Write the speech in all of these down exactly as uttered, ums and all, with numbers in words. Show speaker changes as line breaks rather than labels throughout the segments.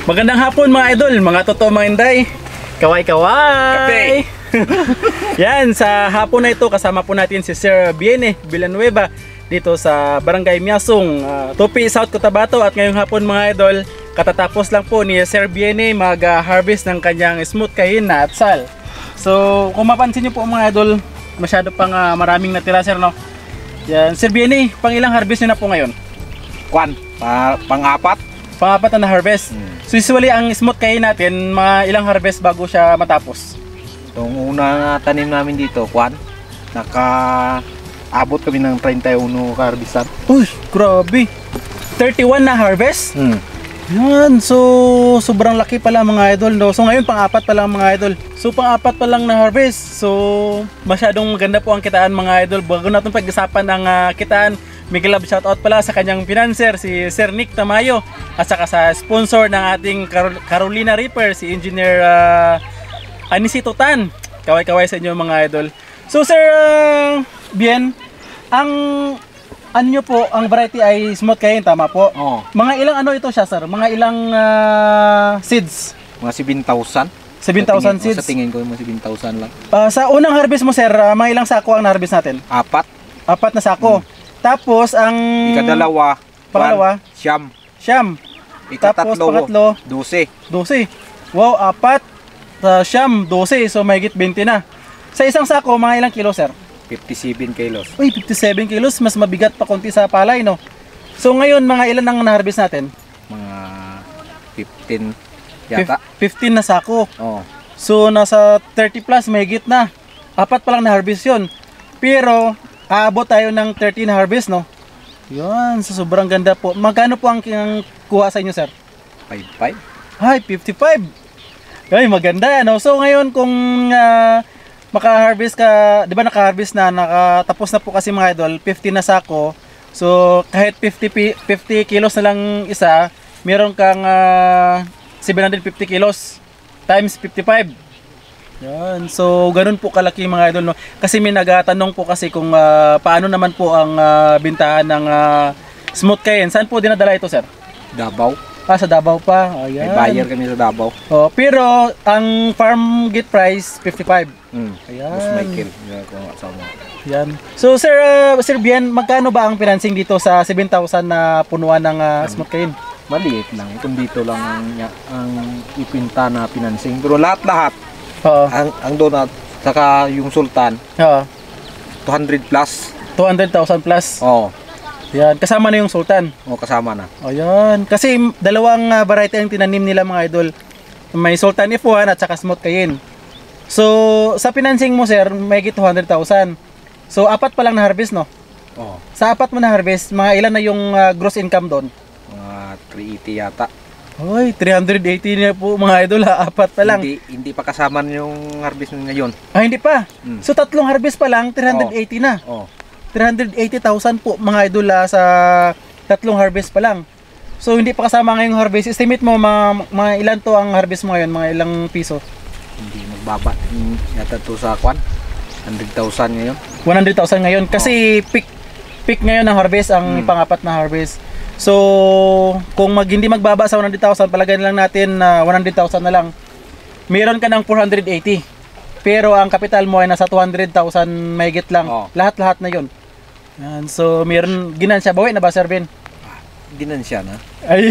Magandang hapon mga idol, mga totoo mga inday. Kaway-kaway! Yan, sa hapon na ito kasama po natin si Sir Biene Villanueva dito sa Barangay Miasong, uh, Tupi, South Cotabato. At ngayong hapon mga idol, katatapos lang po ni Sir Biene mag-harvest ng kanyang smooth kain na atsal. So kung mapansin nyo po mga idol, masyado pang uh, maraming natira sir, no? Yan, Sir Biene, pang ilang harvest nyo na po ngayon?
Kwan, pa, pang-apat.
Pang-apat na harvest. Hmm. So usually ang smooth kain natin, mga ilang harvest bago siya matapos?
Itong una tanim namin dito, Kwan, naka-abot kami ng thirty-one ka-harvestan.
Uy, grabe! thirty-one na harvest?
Hmm.
Yan, so sobrang laki pala mga idol, no? So ngayon pang-apat pa lang mga idol. So pang-apat pa lang na harvest. So masyadong maganda po ang kitaan mga idol. Bago natin pag-usapan ng uh, kitaan, Mega Love shoutout pala sa kanyang financer, si Sir Nick Tamayo, at saka sa sponsor ng ating Carol Carolina Reaper, si Engineer uh, Anisito Tan. Kaway-kaway sa inyo mga idol. So Sir uh, Bien, ang ano nyo po, ang variety ay smooth kain, tama po?
Oo.
Mga ilang ano ito siya sir? Mga ilang uh, seeds?
Mga seven thousand.
seven thousand seeds?
Sa tingin ko, mga seven thousand lang.
Uh, sa unang harvest mo sir, uh, mga ilang sako ang na-harvest natin?
Apat.
Apat na sako. Hmm. Tapos ang
ikadalawa,
pangalawa,
siyam.
Siyam. Tapos
Ikatatlo,
pangatlo,
dose.
dose. Wow, apat, uh, siyam, dose. So may higit twenty na. Sa isang sako, mga ilang kilo sir?
fifty-seven kilos.
Uy, fifty-seven kilos. Mas mabigat pa konti sa palay, no? So ngayon, mga ilan ang na-harvest natin?
Mga fifteen yata.
fifteen na sako.
Oo.
So nasa thirty plus, may higit na. Apat pa lang na-harvest yun. Pero aabot tayo ng thirteen harvest, no? Yan, so sobrang ganda po. Magkano po ang, ang kuha sa inyo, sir?
five-five.
Ay, fifty-five. Ay, maganda, no? So ngayon kung uh, maka-harvest ka, di ba naka-harvest na, nakatapos na po kasi mga idol, fifty na sako. So kahit fifty kilos na lang isa, meron kang uh, seven hundred fifty kilos times fifty-five. Yan. So, ganun po kalaki mga idol, no? Kasi may nagatanong po kasi kung uh, paano naman po ang uh, bintahan ng uh, smooth kain. Saan po dinadala ito, sir?
Davao.
Ah, sa Davao pa. Ayan.
May buyer kami sa Davao.
Oh, pero ang farm gate price fifty-five.
Hmm.
Ayan.
Mas Michael.
Yan. So, sir, uh, Sir Bien, magkano ba ang financing dito sa seven thousand na punuan ng uh, smooth kain?
Maliit lang. Kung dito lang ang, ang ipinta na financing. Pero lahat-lahat,
Oo.
ang, ang donut, saka yung sultan,
Oo.
two hundred plus.
two hundred thousand plus.
Oo.
Yan. Kasama na yung sultan.
Oo, kasama na.
Ayan. Kasi dalawang uh, variety ang tinanim nila mga idol. May Sultan F one at saka smooth kain. So, sa financing mo sir, may two hundred thousand. So, apat pa lang na harvest, no?
Oo.
Sa apat mo na harvest, mga ilan na yung uh, gross income doon?
Mga three eighty yata.
Hoy, three hundred eighty na po mga idol ha. Apat pa lang.
Hindi, hindi pa kasama yung harvest ngayon.
Ah, hindi pa.
Hmm.
So, tatlong harvest pa lang, three hundred eighty na.
Oo.
three hundred eighty thousand po mga idol ha, sa tatlong harvest pa lang. So, hindi pa kasama ngayong harvest. Estimate mo, mga, mga ilan to ang harvest mo ngayon? Mga ilang piso?
Hindi magbaba. Hmm, yata to sa kwan. one hundred thousand ngayon.
one hundred thousand ngayon. Kasi peak, peak ngayon ng harvest, ang
hmm.
pangapat na harvest. So, kung mag, hindi magbaba sa one hundred thousand, palagay na lang natin na one hundred thousand na lang. Meron ka ng four hundred eighty. Pero ang capital mo ay nasa two hundred thousand mahigit lang.
Oh.
Lahat-lahat na yun. Yan. So, meron ginansya. Bawi na ba, Sir Ben?
Ginansya na.
Ay,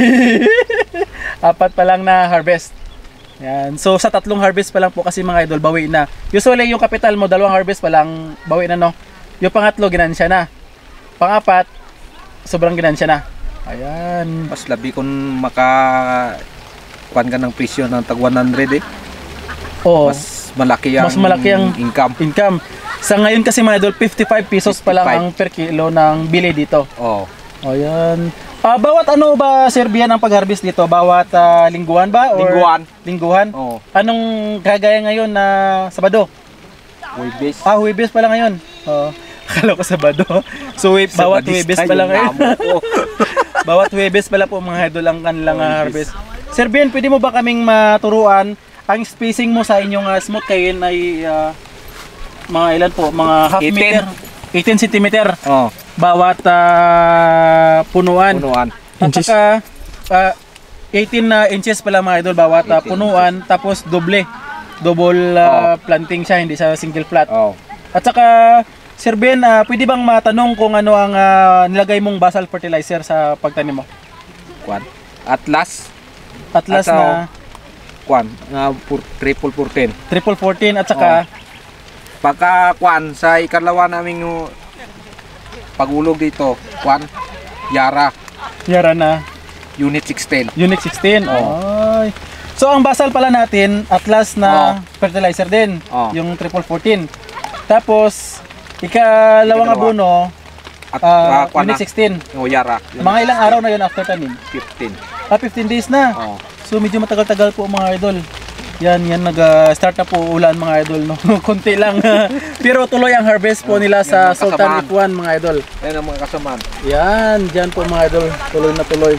apat pa lang na harvest. Yan. So, sa tatlong harvest pa lang po kasi mga idol, bawi na. Usually, yung capital mo, dalawang harvest pa lang, bawi na, no? Yung pangatlo, ginansya na. Pangapat, sobrang ginansya na. Ayan.
Mas labi kung maka kuan ka ng presyo ng tag one hundred eh.
Oo.
Mas malaki ang,
Mas malaki ang
income.
income. Sa ngayon kasi mga idol, fifty-five pesos pa lang ang per kilo ng bili dito.
Oo.
Ayan. Ah, bawat ano ba, Sir Bian, ang pag-harvest dito? Bawat ah, lingguhan ba? Or
Lingguhan.
Lingguhan?
Oo.
Anong kagaya ngayon na Sabado?
Huwebes.
Ah, Huwebes pa lang ngayon. Oo. Akala ko Sabado. So, we, bawat Huwebes pa lang ngayon. Bawat Huwebes pala po mga idol ang kanilang uh, harvest. Sir Bien, pwede mo ba kaming maturuan ang spacing mo sa inyong uh, smooth kain ay uh, mga ilan po? Mga half
eighteen.
meter? eighteen centimeter.
Oo.
Bawat uh, punuan.
Punuan.
At saka, uh, eighteen na inches pala mga idol bawat ah,
eighteen
punuan, tapos doble. Double ah, planting siya, hindi siya single plat.
Oh.
At saka, Sir Ben, ah, pwede bang matanong kung ano ang ah, nilagay mong basal fertilizer sa pagtanim mo?
Kwan. Atlas.
Atlas
At,
na
ah, Kwan. Na pur, triple fourteen.
triple fourteen at saka
Pagka kwan sa ikalawa namin yung pagulog dito, kwan, Yara,
Yara na
Unit sixteen.
Unit sixteen.
Oo.
Ay. So ang basal pala natin, Atlas na
Oo.
fertilizer din,
Oo.
yung triple fourteen. Tapos ikalawang
Ikalawa.
abono,
At
ah,
ah, kwan
Unit
na,
sixteen.
yung Yara, Unit
Mga ilang araw na yun after tanim?
fifteen.
Ah, fifteen days na.
Oh.
So medyo matagal-tagal po mga idol. Yan, yan nag-start na po ulan mga idol, no. Konti lang. Pero tuloy ang harvest po nila sa
Yan, mga
Sultan
kasamaan.
F one mga idol.
Yan ang mga kasamaan.
Yan, diyan po mga idol, tuloy na tuloy.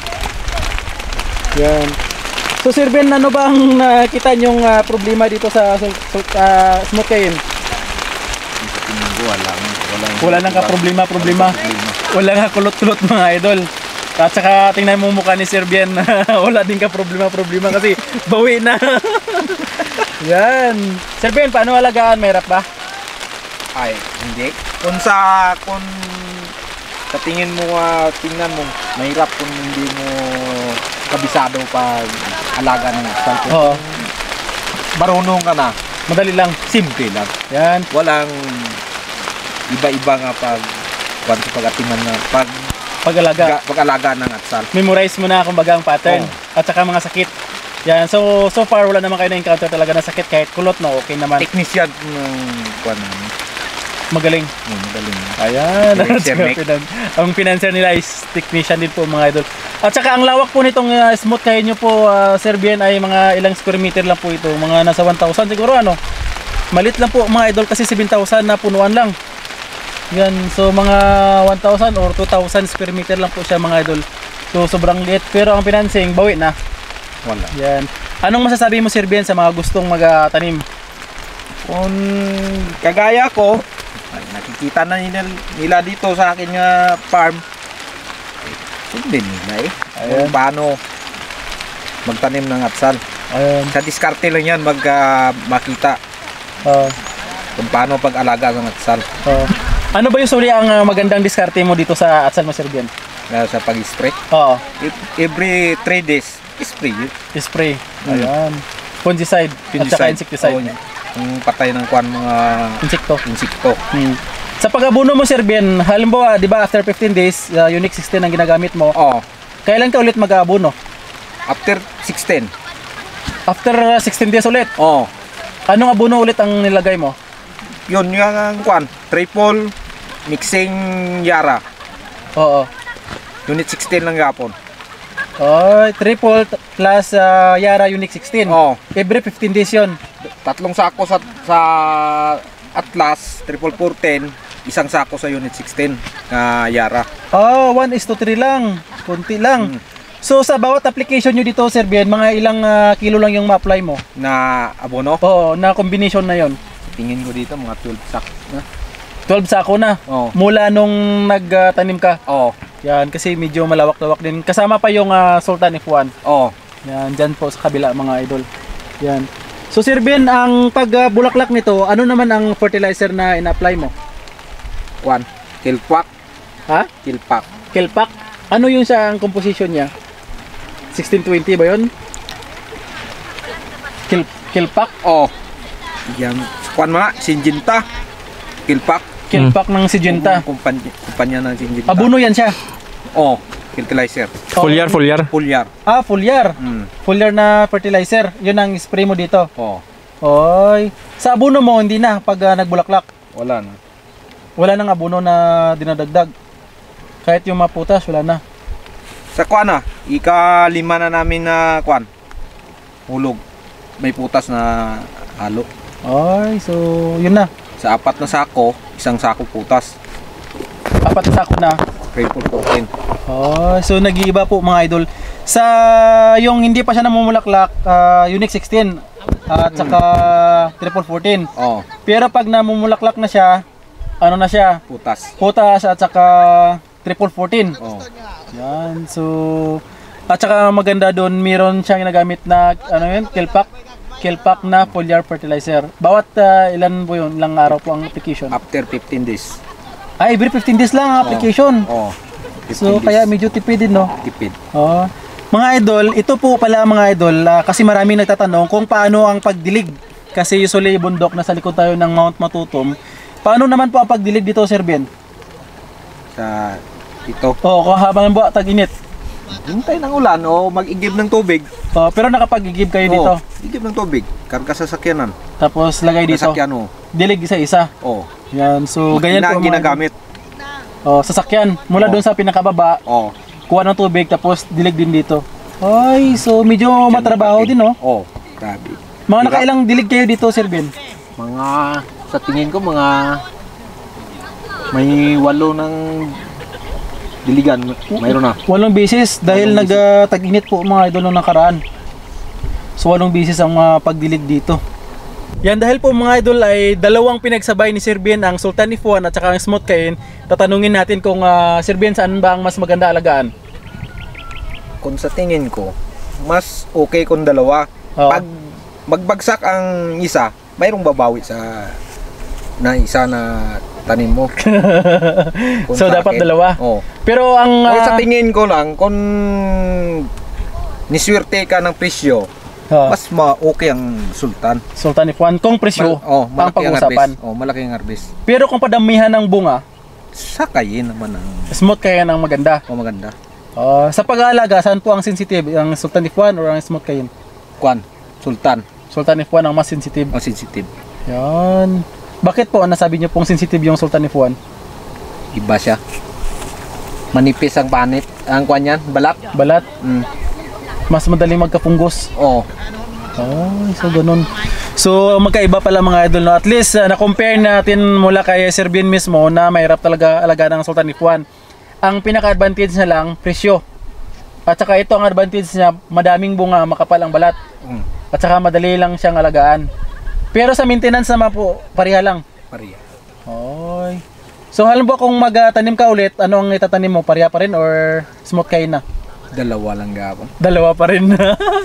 Yan. So Sir Ben, ano ba ang nakita nyong ah, problema dito sa sul- sul- ah, smooth kain?
Wala. Wala.
Wala nang ka-problema, problema. Wala nga kulot-kulot mga idol. At saka tingnan mo mukha ni Sir Ben, wala din ka problema-problema kasi bawi na. Yan. Sir Ben, paano alagaan? Mahirap ba?
Ay, hindi. Kung sa, kung sa tingin mo, ah, tingnan mo, mahirap kung hindi mo kabisado pag alaga ng asal. Kung
Oo.
marunong ka na,
Madali lang.
simple lang.
Yan.
Walang iba-iba nga pag pag pag-atiman nga pag
Pag-alaga.
ga- pag-alaga ng atsal.
Memorize mo na kumbaga ang pattern.
Oo.
At saka mga sakit. Yan. So, so far wala naman kayo na-encounter talaga na sakit kahit kulot, no? Okay naman.
Technician ng kuan namin.
Magaling.
Oh, magaling.
Ayan.
Financier, Nick.
Ang financier nila is technician din po mga idol. At saka ang lawak po nitong uh, smooth kayo nyo po, uh, Sir Ben, ay mga ilang square meter lang po ito. Mga nasa one thousand siguro ano. Malit lang po mga idol kasi seven thousand na punuan lang. Yan. So mga one thousand or two thousand square meter lang po siya mga idol. So sobrang liit. Pero ang financing, bawi na.
Wala.
Yan. Anong masasabi mo Sir Ben sa mga gustong magtanim?
Kung kagaya ko, ay, nakikita na nila, nila dito sa akin nga farm. Sundin nila eh.
Ayan.
Kung paano magtanim ng atsal.
Ayan.
Sa diskarte lang yan mag ah, makita
Uh,
kung paano pag-alaga ng atsal.
uh, ano ba yung suli ang uh, magandang diskarte mo dito sa Atsal mo Sir Ben?
Lalo sa pag-spray.
Oo.
If- Every three days, spray yun.
Spray.
Mm.
Ayan. Fungicide. At saka insecticide.
Oo, yung patay ng kuan mga
Insekto.
insekto.
Hmm. Sa pag-abuno mo Sir Ben, halimbawa, di ba after fifteen days, uh, Unix sixteen ang ginagamit mo,
Oh,
kailan ka ulit mag-aabuno?
after sixteen.
After uh, sixteen days ulit,
Oh,
anong abuno ulit ang nilagay mo?
yun yung ang kuan, triple mixing Yara.
Oo.
Unit sixteen lang gapon.
Oh, triple t- plus uh, Yara Unix sixteen.
Oh,
Every fifteen days yon.
tatlong sako sa sa Atlas, triple fourteen, isang sako sa Unit sixteen na Yara.
Oh, one is to three lang. Kunti lang.
Mm.
So sa bawat application nyo dito Sir Ben, mga ilang uh, kilo lang yung ma-apply mo?
Na abono.
Oo, na combination na yon.
Tingin ko dito mga twelve sack na.
twelve sako na.
Oh.
Mula nung nagtanim ka.
Oh,
Yan, kasi medyo malawak-lawak din. Kasama pa yung ah, Sultan F one.
oh.
Yan, dyan po sa kabila mga idol. Yan. So Sir Ben, ang pagbulaklak nito, ano naman ang fertilizer na ina-apply mo?
Kuan, kilpak,
Ha?
kilpak.
Kelpak? Ano yung sa ang composition niya? sixteen twenty ba yun? Kil Kilpak?
Oh. Yan, kuan mga Sinjinta. Kilpak.
Kilpak ng Syngenta.
Kumpanya, kumpanya ng Sinjinta.
Abuno yan siya.
Oh, fertilizer.
Foliar, foliar.
Foliar.
Ah, foliar.
Mm.
Foliar na fertilizer. Yun ang spray mo dito.
Oh,
Oy. Sa abuno mo, hindi na pag ah, nagbulaklak.
wala na.
Wala nang abuno na dinadagdag. Kahit yung maputas, wala na.
Sa kuan na, ika-lima na namin na kuan. Hulog. May putas na halo.
Ay, so yun na.
Sa apat na sako, isang sako putas.
Apat na sako na.
Triple fourteen.
Oh, so nag-iiba po mga idol. Sa yung hindi pa siya namumulaklak, uh, Unix sixteen at saka triple fourteen.
Oh,
Pero pag namumulaklak na siya, ano na siya?
putas.
Putas at saka triple fourteen.
Oh.
Yan. So At saka maganda doon, meron siyang ginagamit na ano yun, Kilpak. Kilpak na foliar fertilizer. Bawat uh, ilan po yun, ilang araw po ang application?
After fifteen days.
Ah, every fifteen days lang ang application.
Oo. Oh,
So
days.
kaya medyo tipid din, no?
Tipid.
Oh. Mga idol, ito po pala mga idol, ah, kasi maraming nagtatanong kung paano ang pagdilig. Kasi usually bundok, nasa likod tayo ng Mount Matutum. Paano naman po ang pagdilig dito, Sir Ben?
Sa ito.
Oh, kung habang buwan tag-init.
Hintay ng ulan o mag-igib ng tubig.
Oh, pero nakapag-igib kayo dito.
Oo, igib ng tubig. Karga sa sakyanan.
Tapos lagay dito.
Sasakyan o.
Dilig isa-isa.
Oo.
Yan, so ganyan
Ina
po
ang
mga
ginagamit.
Oh, sasakyan mula
Oo.
doon sa pinakababa,
Oo.
kuha ng tubig tapos dilig din dito. Ay, so medyo matrabaho din, no?
Oo. Grabe.
Mga
Hirap.
nakailang dilig kayo dito, Sir Ben?
Mga, sa tingin ko, mga may walo ng diligan. Mayroon na.
Walong bisis dahil
Walong bisis.
nag-tag-init po mga idol nung nakaraan. So walong bisis ang mga pagdilig dito. Yan, dahil po mga idol ay dalawang pinagsabay ni Sir Ben, ang Sultan F one at saka ang Smooth Kain. Tatanungin natin kung uh, Sir Ben, saan ba ang mas maganda alagaan?
Kung sa tingin ko, mas okay kung dalawa.
Oo.
Pag magbagsak ang isa, mayroong babawi sa na isa na tanim mo. Kung
So
sa
dapat
akin,
dalawa.
Oo.
Pero ang
Kung sa
uh,
tingin ko lang, kung niswerte ka ng presyo,
uh,
mas ma-okay ang sultan.
Sultan F one kung presyo
Mal- oh,
ang
malaki ang
pag-usapan.
harvest. Oh, malaki ang harvest.
Pero kung padamihan ng bunga,
Sakayin naman ang
Smooth Kain ang maganda.
oh, maganda.
Uh, sa pag-aalaga, saan po ang sensitive? Ang Sultan F one or ang Smooth Kain?
Kwan, sultan,
Sultan F one ang mas sensitive.
ang sensitive.
Yan. Bakit po nasabi niyo pong sensitive yung Sultan F one?
Iba siya. Manipis ang panit. Ang kwan yan, balat.
Balat,
Mm.
mas madaling magkapunggos.
Oh,
Ay, so ganun. So magkaiba pala mga idol, no? At least uh, na-compare natin mula kay Sir Ben mismo na mahirap talaga alagaan ng Sultan F one. Ang pinaka-advantage niya lang, presyo. At saka ito ang advantage niya, madaming bunga, makapal ang balat.
mm.
At saka madali lang siyang alagaan. Pero sa maintenance naman po, pareha lang.
Pareha.
Oy. So halimbawa kung magtanim ka ulit, ano ang itatanim mo? Pareha pa rin or Smooth Kain na?
Dalawa lang gapon.
Dalawa pa rin.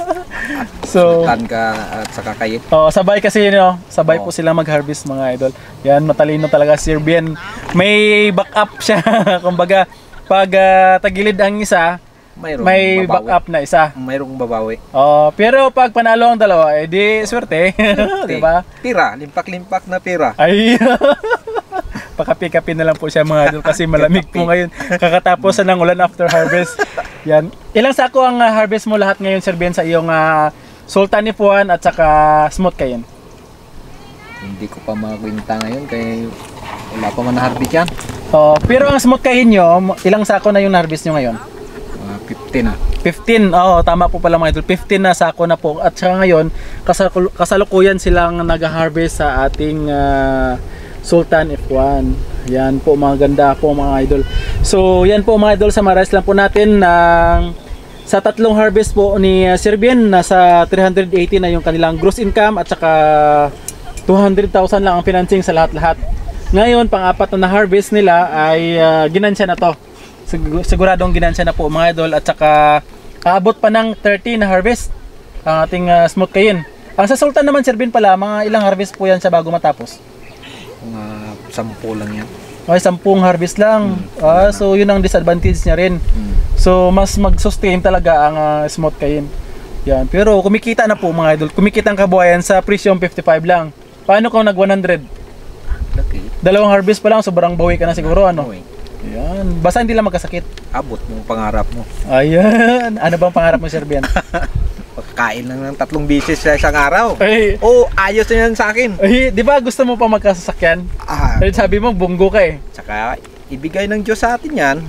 So,
Sultan ka at saka kayit.
oh, sabay kasi no, sabay
Oo.
po sila mag-harvest mga idol. Yan, matalino talaga si Sir Ben. May backup siya. Kumbaga, pag ah, tagilid ang isa,
Mayroong
may
babawi.
backup na isa.
Mayroong babawi.
Oh, pero pag panalo ang dalawa, eh di swerte, 'di ba?
Pira, limpak-limpak na pira.
Ay. Pakapi-kapi na lang po siya mga idol kasi malamig po ngayon. Kakatapos na ng ulan after harvest. Yan. Ilang sako ang ah, harvest mo lahat ngayon, Sir Ben, sa iyong ah, Sultan F one at saka Smooth Kain?
Hindi ko pa makwenta ngayon kaya wala pa man na-harvest yan.
Oh, pero ang Smooth Kain nyo, ilang sako na yung harvest nyo ngayon?
Mga fifteen na.
fifteen. Oo, tama po pala mga idol. fifteen na sako na po. At saka ngayon, kasal- kasalukuyan silang nag-harvest sa ating ah, Sultan F one. Yan po, mga ganda po mga idol. So, yan po mga idol, summarize lang po natin ng sa tatlong harvest po ni uh, Sir Ben, nasa three hundred eighty na yung kanilang gross income at saka two hundred thousand lang ang financing sa lahat-lahat. Ngayon, pang-apat na na-harvest nila ay uh, ginansya na to. Sigur- siguradong ginansya na po mga idol at saka aabot pa ng thirty na harvest ang ating uh, Smooth Kain. Ang sa Sultan naman, Sir Ben, pala, mga ilang harvest po yan siya bago matapos?
Mga sampu lang yan.
Ay, sampung harvest lang. Ah, so yun ang disadvantage niya rin.
Mm.
So mas mag-sustain talaga ang uh, Smooth Kain. Yan. Pero kumikita na po mga idol. Kumikita ang kabuhayan sa presyong fifty-five lang. Paano kung nag one hundred?
Laki.
Dalawang harvest pa lang, sobrang bawi ka na siguro, ano?
Okay.
Yan. Basta hindi lang magkasakit.
Abot mo ang pangarap mo.
Ayan. Ano bang pangarap mo, Sir Ben?
Pagkain lang ng tatlong bisis sa isang araw.
Ay,
Oh, ayos na yan sa akin.
ay, di ba gusto mo pa magkasasakyan?
Ah,
Ay, sabi mo, bunggo ka eh.
tsaka ibigay ng Diyos sa atin yan.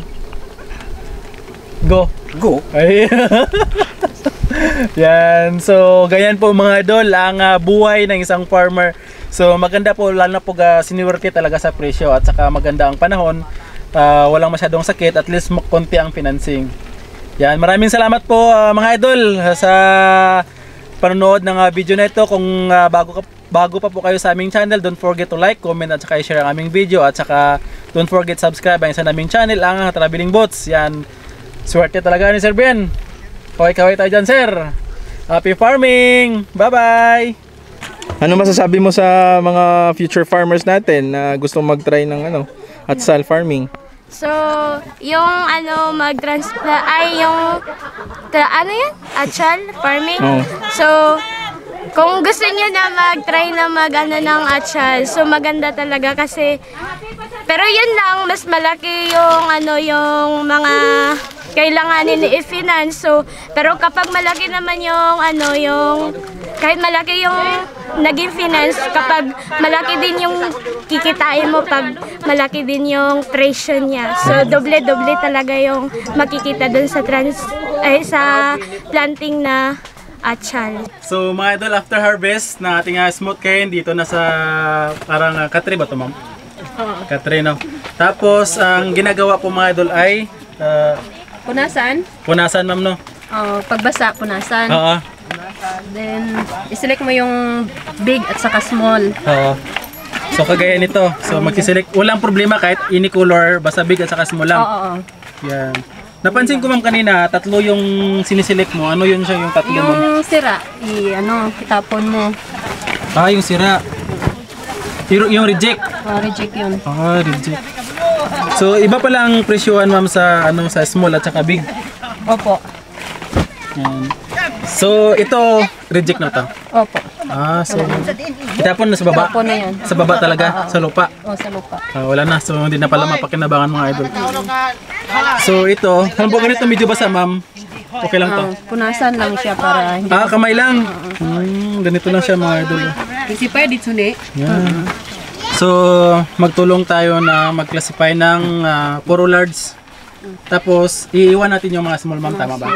Go.
Go.
Ay. Yan. So, ganyan po mga idol ang ah, buhay ng isang farmer. So, maganda po lalo na po uh, siniwerte talaga sa presyo at saka maganda ang panahon. Ah, walang masyadong sakit, at least mak- konti ang financing. Yan, maraming salamat po ah, mga idol sa panonood ng ah, video na ito. Kung ah, bago ka, bago pa po kayo sa aming channel, don't forget to like, comment at saka i-share ang aming video at saka don't forget subscribe ang isa naming channel, ang Traveling Boats. Yan. Swerte talaga ni Sir Ben. Kaway-kaway tayo dyan, sir. Happy farming! Bye-bye! Ano masasabi mo sa mga future farmers natin na gustong mag-try ng ano, atsal farming?
So, yung ano, mag-transplant, ay yung, tra, ano yan? Achal farming?
Oo.
So, kung gusto niyo na mag-try na mag, ano, ng achal, so maganda talaga kasi, pero yun lang, mas malaki yung, ano, yung mga kailanganin ni i-finance. So, pero kapag malaki naman yung, ano, yung, kahit malaki yung naging finance, kapag malaki din yung kikitain mo, pag malaki din yung presyo niya. So, doble-doble talaga yung makikita dun sa trans, ay, sa planting na achal.
So mga idol, after harvest na ating uh, smooth cane, dito na sa parang uh, katri ba ito, ma'am?
Oo.
Katri, no? Tapos, ang ginagawa po mga idol ay uh,
Punasan.
punasan, ma'am, no?
Oh, pagbasa, punasan.
Oo.
Then, iselect mo yung big at saka small.
Oo. So kagaya nito. So magsiselect. Walang problema kahit any color, basta big at saka small lang.
Oo, oo.
Yan. Napansin ko ma'am kanina, tatlo yung siniselect mo. Ano yun siya yung tatlo mo?
Yung sira, i ano, itapon mo.
Ah, yung sira. Yung, yung reject.
Oh, reject yun.
Ah, reject. So iba pala ang presyohan ma'am sa ano sa small at saka big.
Opo.
Yan. So ito reject na to.
Opo.
Ah, so itapon na sa baba.
Itapon na yan.
Sa baba talaga, sa lupa.
Oh, sa lupa.
Ah, wala na, so hindi na pala mapakinabangan mga idol. So ito, ano po ganito medyo basa ma'am? Okay lang to?
Oh, punasan lang siya para hindi.
Ah, kamay lang. Hmm, ganito lang siya mga idol.
Kasi pwede suni.
Yan. So, magtulong tayo na mag-classify ng ah, puro large. Tapos, iiwan natin yung mga small ma'am, tama ba?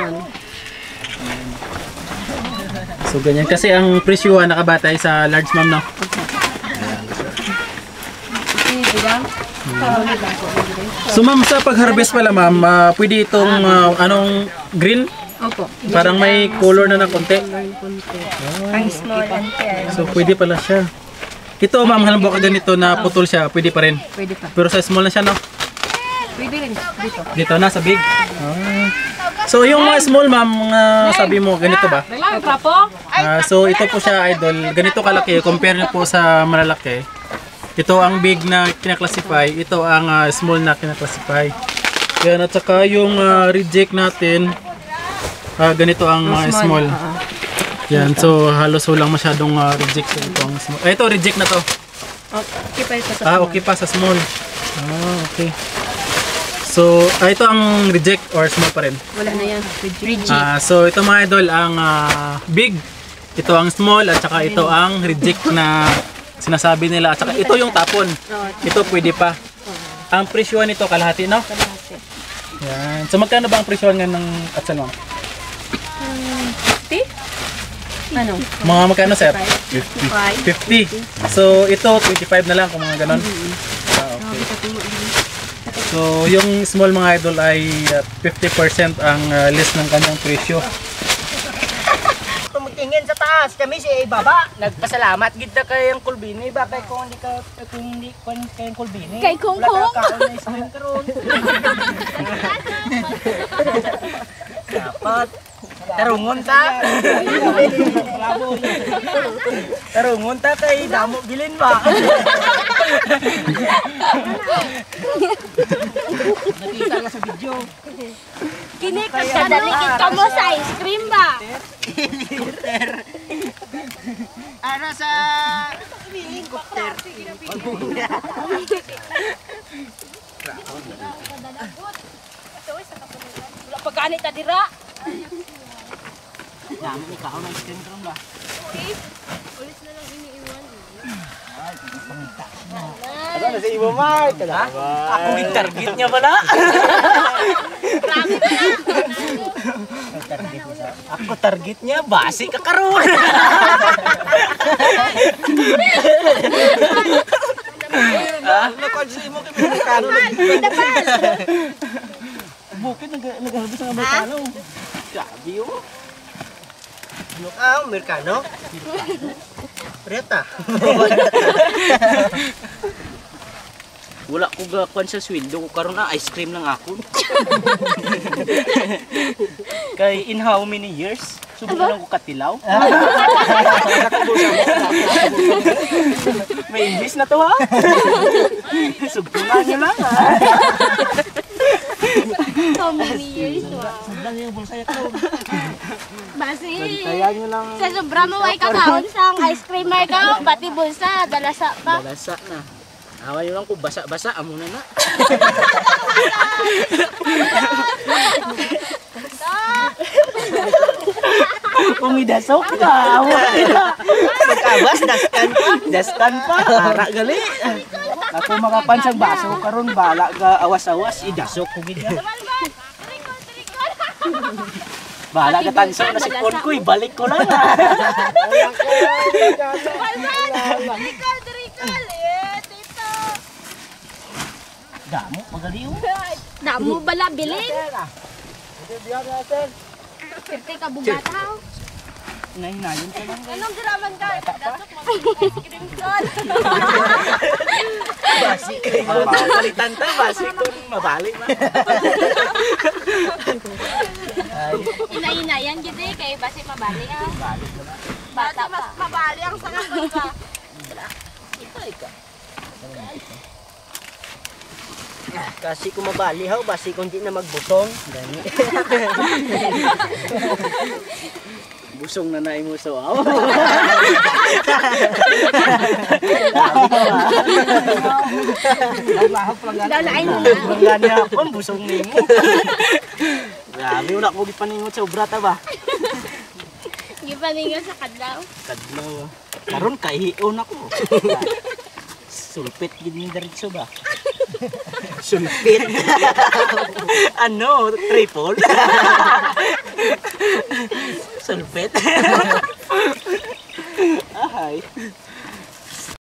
So, ganyan. Kasi ang presyuhan nakabatay sa large ma'am, no? So ma'am, sa pag-harvest pala ma'am, ah, pwede itong ah, anong green?
Opo.
Parang may color na na konti.
Ang small and fair.
So pwede pala siya. Ito ma'am, halimbawa ganito na putol siya, pwede pa rin.
Pwede pa.
Pero sa small na siya, no?
Pwede rin dito.
Dito na, sa big. Ah. So yung mga small ma'am, mga sabi mo, ganito ba? Ah, so ito po siya idol, ganito kalaki, compare nyo po sa malalaki. Ito ang big na kinaklasify, ito ang ah, small na kinaklasify. Yan, at saka yung ah, reject natin, ah, ganito ang mga small.
Oo.
Yan, so halos walang masyadong ah, reject sa itong small. Eh, ito reject na to.
Okay pa ito sa
Ah,
small.
okay pa sa small. Ah, okay. So, ah, ito ang reject or small pa rin.
Wala na yan. Reject.
Ah, so ito mga idol ang ah, big, ito ang small at saka ito ang reject na sinasabi nila at saka ito yung tapon. Ito pwede pa. Ang presyohan nito kalahati, no?
Kalahati.
Yan. So magkano ba ang presyohan ngayon ng atsal mo?
fifty? Ano?
Mga magkano sir?
five.
fifty. So ito twenty-five na lang kung mga ganon. Ah, okay. So yung small mga idol ay ah, fifty percent ang ah, less ng kanyang presyo.
Tumingin sa taas, kami si ibaba. Nagpasalamat gid na kay ang Kulbini, bakay kung hindi ka kung hindi kung kay ang Kulbini.
Kay Kung Kung.
na ismen karon. Dapat tarungon ta. Tarungon ta kay damo bilin ba. Nakita ka sa video.
Kini kadalikin ka mo sa ice cream ba?
Ano sa helicopter?
Wala pagkanit ta dira.
Damo ni kaon ng screen karon ba?
Ulis na lang iniiwan.
Ano na sa ibo Mark? Ako yung target niya pala.
Grabe na.
Ako target niya, basi ka karon. Ah, nakonsi mo kay Amerikano Bukid naghahabis ng Amerikano. Grabe oh. Ano ka, Amerikano? Preta. Wala ko gakuan sa sweldo ko karon na ice cream lang ako. Kay in how many years? Subo lang ko katilaw. May English na to ha? Subukan niyo lang ha.
How many years? Wow.
Sandang yung bulsa ko.
Basi.
Kaya niyo lang.
Sa sobra mo ay kakaon sang ice cream ay ka, bati bulsa, dalasa pa.
Balasa na. Away lang ko basa-basa amo na na. Pumidasok ka. Away na. Magkabas daskan. Daskan pa. Ara gali. Ako makapansang baso karon bala ga awas-awas idasok ko gid. Bala ka tanso na si phone ko ibalik ko lang. Damo, magaliw.
Damo bala bilin. Sirte ka bugataw.
Nahinayon ka lang.
Anong draman ka?
Basi kayo. Palitan ta, basi kung mabalik na.
Ina-ina yan gid eh, kay basi mabali ah. Bata mas mabali ang sangat ka.
Kasi kung mabali haw, basi kung di na magbusong. Gani. Busong na na mo so aw.
Dalain mo
Wala niya ako, busong nimo. Grabe, wala ko gipaningot sa obra ta ba?
gipaningon sa kadlaw.
Kadlaw. Karon kahion ako. Sulpit gid ni diretso ba? Sulpit. Ano, triple? Sulpit. Ahay.